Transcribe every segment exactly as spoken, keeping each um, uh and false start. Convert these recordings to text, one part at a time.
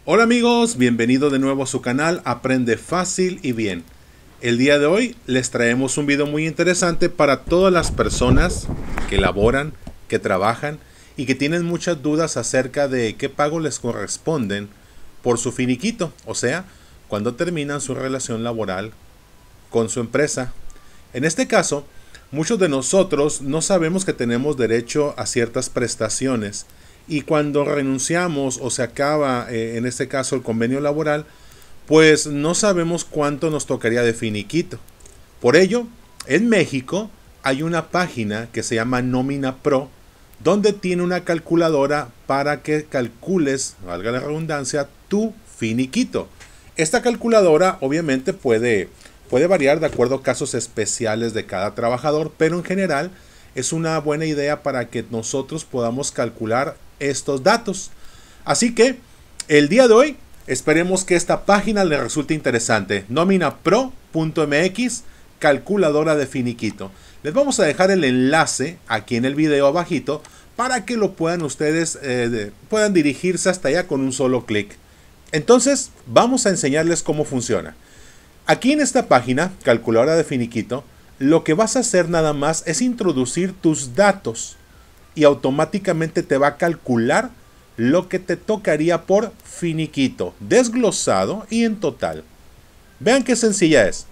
Hola amigos, bienvenido de nuevo a su canal Aprende Fácil y Bien. El día de hoy les traemos un video muy interesante para todas las personas que laboran, que trabajan y que tienen muchas dudas acerca de qué pago les corresponden por su finiquito, o sea, cuando terminan su relación laboral con su empresa. En este caso, muchos de nosotros no sabemos que tenemos derecho a ciertas prestaciones. Y cuando renunciamos o se acaba, eh, en este caso, el convenio laboral, pues no sabemos cuánto nos tocaría de finiquito. Por ello, en México hay una página que se llama Nómina Pro, donde tiene una calculadora para que calcules, valga la redundancia, tu finiquito. Esta calculadora obviamente puede, puede variar de acuerdo a casos especiales de cada trabajador, pero en general es una buena idea para que nosotros podamos calcular estos datos. Así que el día de hoy esperemos que esta página le resulte interesante. nómina pro punto m x, calculadora de finiquito. Les vamos a dejar el enlace aquí en el video abajito para que lo puedan ustedes eh, de, puedan dirigirse hasta allá con un solo clic. Entonces vamos a enseñarles cómo funciona. Aquí en esta página, calculadora de finiquito, lo que vas a hacer nada más es introducir tus datos y automáticamente te va a calcular lo que te tocaría por finiquito, desglosado y en total. Vean qué sencilla es.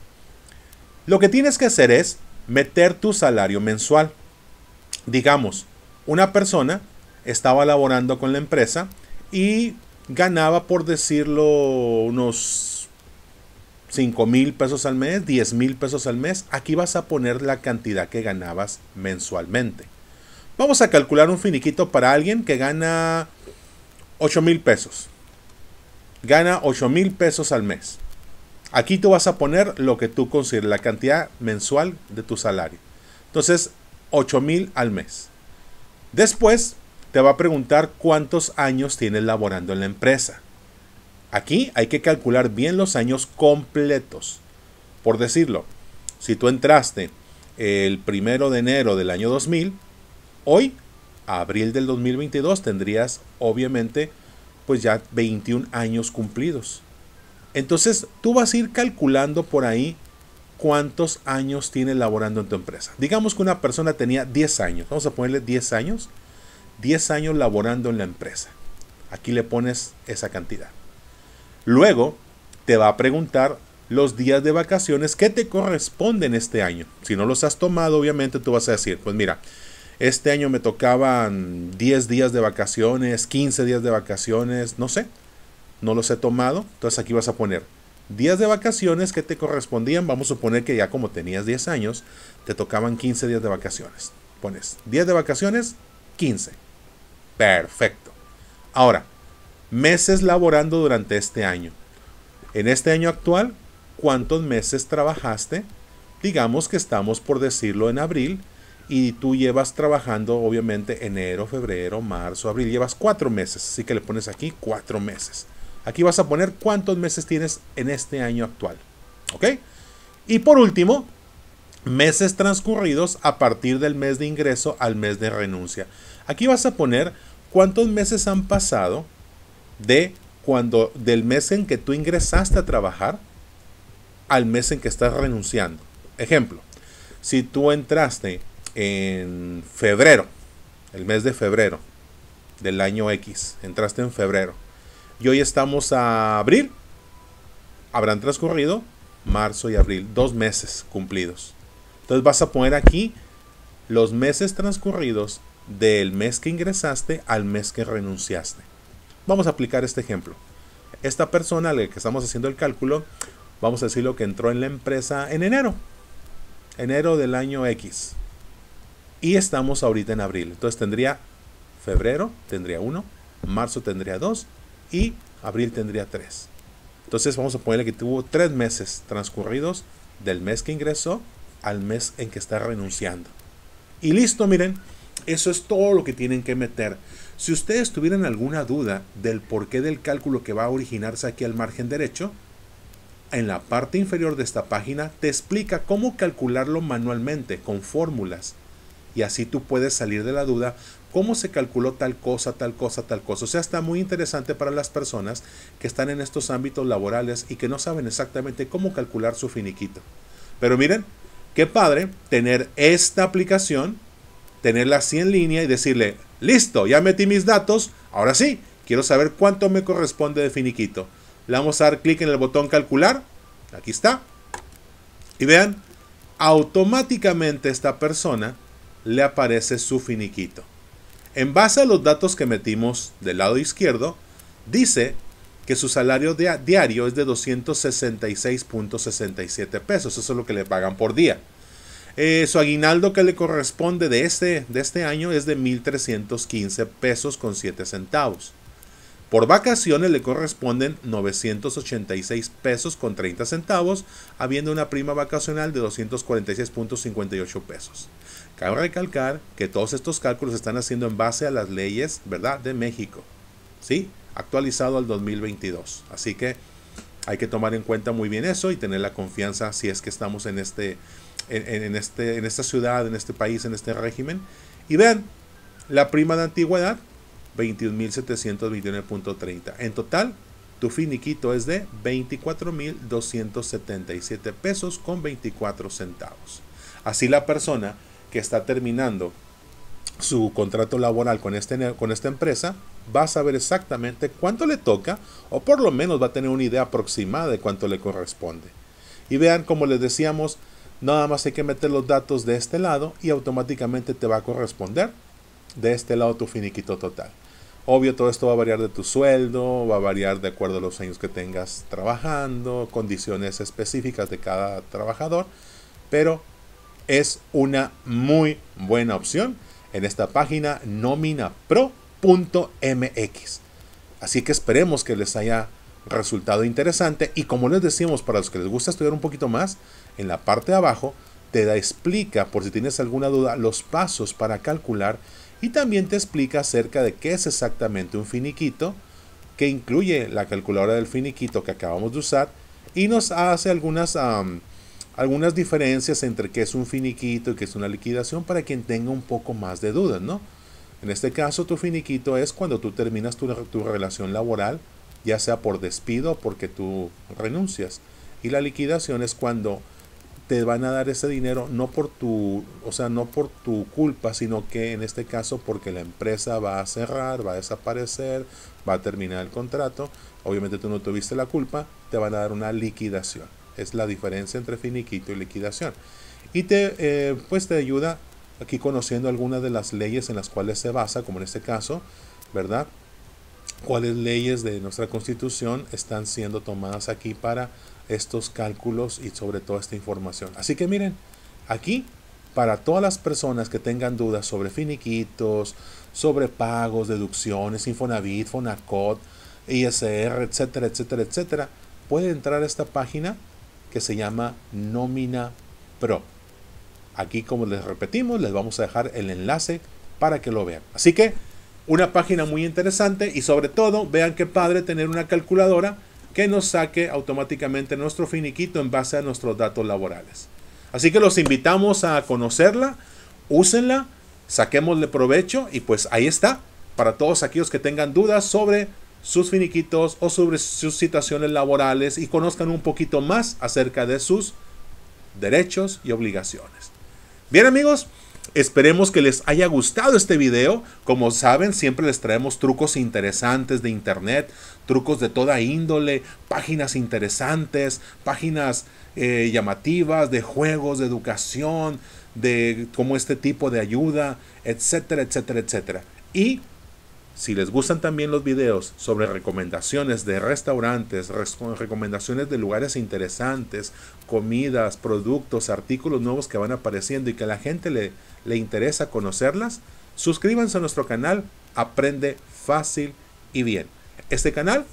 Lo que tienes que hacer es meter tu salario mensual. Digamos, una persona estaba laborando con la empresa y ganaba, por decirlo, unos cinco mil pesos al mes, diez mil pesos al mes. Aquí vas a poner la cantidad que ganabas mensualmente. Vamos a calcular un finiquito para alguien que gana ocho mil pesos. Gana ocho mil pesos al mes. Aquí tú vas a poner lo que tú consideres, la cantidad mensual de tu salario. Entonces, ocho mil al mes. Después, te va a preguntar cuántos años tienes laborando en la empresa. Aquí hay que calcular bien los años completos. Por decirlo, si tú entraste el primero de enero del año dos mil, hoy, abril del dos mil veintidós, tendrías obviamente pues ya veintiún años cumplidos. Entonces tú vas a ir calculando por ahí cuántos años tienes laborando en tu empresa. Digamos que una persona tenía diez años. Vamos a ponerle diez años. diez años laborando en la empresa. Aquí le pones esa cantidad. Luego te va a preguntar los días de vacaciones que te corresponden este año. Si no los has tomado, obviamente tú vas a decir, pues mira, este año me tocaban diez días de vacaciones, quince días de vacaciones, no sé, no los he tomado. Entonces aquí vas a poner días de vacaciones que te correspondían. Vamos a suponer que ya como tenías diez años, te tocaban quince días de vacaciones. Pones días de vacaciones, quince. Perfecto. Ahora, meses laborando durante este año. En este año actual, ¿cuántos meses trabajaste? Digamos que estamos, por decirlo, en abril. Y tú llevas trabajando, obviamente, enero, febrero, marzo, abril. Llevas cuatro meses. Así que le pones aquí cuatro meses. Aquí vas a poner cuántos meses tienes en este año actual. ¿Ok? Y por último, meses transcurridos a partir del mes de ingreso al mes de renuncia. Aquí vas a poner cuántos meses han pasado de cuando, del mes en que tú ingresaste a trabajar al mes en que estás renunciando. Ejemplo, si tú entraste en febrero, el mes de febrero del año X, entraste en febrero y hoy estamos a abril, habrán transcurrido marzo y abril, dos meses cumplidos. Entonces vas a poner aquí los meses transcurridos del mes que ingresaste al mes que renunciaste. Vamos a aplicar este ejemplo. Esta persona a la que estamos haciendo el cálculo, vamos a decirlo que entró en la empresa en enero, enero del año X. Y estamos ahorita en abril. Entonces tendría febrero, tendría uno, marzo tendría dos y abril tendría tres. Entonces vamos a ponerle que tuvo tres meses transcurridos del mes que ingresó al mes en que está renunciando. Y listo, miren, eso es todo lo que tienen que meter. Si ustedes tuvieran alguna duda del porqué del cálculo que va a originarse aquí al margen derecho, en la parte inferior de esta página te explica cómo calcularlo manualmente con fórmulas. y así tú puedes salir de la duda cómo se calculó tal cosa, tal cosa, tal cosa. O sea, está muy interesante para las personas que están en estos ámbitos laborales y que no saben exactamente cómo calcular su finiquito. Pero miren, qué padre tener esta aplicación, tenerla así en línea y decirle, listo, ya metí mis datos, ahora sí, quiero saber cuánto me corresponde de finiquito. Le vamos a dar clic en el botón calcular, aquí está, y vean, automáticamente a esta persona le aparece su finiquito. En base a los datos que metimos del lado izquierdo, dice que su salario diario es de doscientos sesenta y seis punto sesenta y siete pesos, eso es lo que le pagan por día. Eh, su aguinaldo que le corresponde de este, de este año es de mil trescientos quince pesos con siete centavos. Por vacaciones le corresponden novecientos ochenta y seis pesos con treinta centavos, habiendo una prima vacacional de doscientos cuarenta y seis punto cincuenta y ocho pesos. Cabe recalcar que todos estos cálculos se están haciendo en base a las leyes, ¿verdad?, de México, ¿sí? Actualizado al dos mil veintidós. Así que hay que tomar en cuenta muy bien eso y tener la confianza si es que estamos en este... En, en, este, en esta ciudad, en este país, en este régimen. Y vean, la prima de antigüedad, veintiún mil setecientos veintiuno punto treinta. En total, tu finiquito es de veinticuatro mil doscientos setenta y siete pesos con veinticuatro centavos. Así la persona que está terminando su contrato laboral con, este, con esta empresa va a saber exactamente cuánto le toca, o por lo menos va a tener una idea aproximada de cuánto le corresponde. Y vean, como les decíamos, nada más hay que meter los datos de este lado y automáticamente te va a corresponder de este lado tu finiquito total. Obvio, todo esto va a variar de tu sueldo, va a variar de acuerdo a los años que tengas trabajando, condiciones específicas de cada trabajador, pero es una muy buena opción en esta página nómina pro punto m x. Así que esperemos que les haya resultado interesante, y como les decimos, para los que les gusta estudiar un poquito más, en la parte de abajo te da, explica, por si tienes alguna duda, los pasos para calcular, y también te explica acerca de qué es exactamente un finiquito, que incluye la calculadora del finiquito que acabamos de usar, y nos hace algunas, um, algunas diferencias entre qué es un finiquito y qué es una liquidación, para quien tenga un poco más de dudas, ¿no? En este caso, tu finiquito es cuando tú terminas tu, tu relación laboral, ya sea por despido o porque tú renuncias. Y la liquidación es cuando te van a dar ese dinero no por tu, o sea, no por tu culpa, sino que en este caso porque la empresa va a cerrar, va a desaparecer, va a terminar el contrato. Obviamente tú no tuviste la culpa, te van a dar una liquidación. Es la diferencia entre finiquito y liquidación. Y te, eh, pues te ayuda aquí conociendo algunas de las leyes en las cuales se basa, como en este caso, ¿verdad? Cuáles leyes de nuestra Constitución están siendo tomadas aquí para estos cálculos y sobre todo esta información. Así que miren, aquí para todas las personas que tengan dudas sobre finiquitos, sobre pagos, deducciones, Infonavit, Fonacot, I S R, etcétera, etcétera, etcétera, puede entrar a esta página que se llama Nómina Pro. Aquí, como les repetimos, les vamos a dejar el enlace para que lo vean. Así que una página muy interesante, y sobre todo, vean qué padre tener una calculadora que nos saque automáticamente nuestro finiquito en base a nuestros datos laborales. Así que los invitamos a conocerla, úsenla, saquémosle provecho, y pues ahí está, para todos aquellos que tengan dudas sobre sus finiquitos o sobre sus situaciones laborales y conozcan un poquito más acerca de sus derechos y obligaciones. Bien, amigos, esperemos que les haya gustado este video. Como saben, siempre les traemos trucos interesantes de internet, trucos de toda índole, páginas interesantes, páginas eh, llamativas, de juegos, de educación, de como este tipo de ayuda, etcétera, etcétera, etcétera. Y si les gustan también los videos sobre recomendaciones de restaurantes, recomendaciones de lugares interesantes, comidas, productos, artículos nuevos que van apareciendo y que a la gente le, le interesa conocerlas, suscríbanse a nuestro canal Aprende Fácil y Bien. Este canal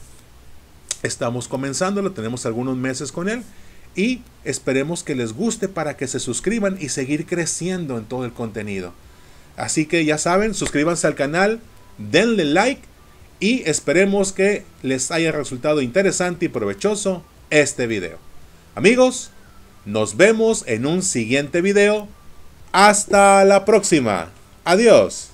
estamos comenzándolo, tenemos algunos meses con él y esperemos que les guste para que se suscriban y seguir creciendo en todo el contenido. Así que ya saben, suscríbanse al canal, denle like y esperemos que les haya resultado interesante y provechoso este video. Amigos, nos vemos en un siguiente video. Hasta la próxima. Adiós.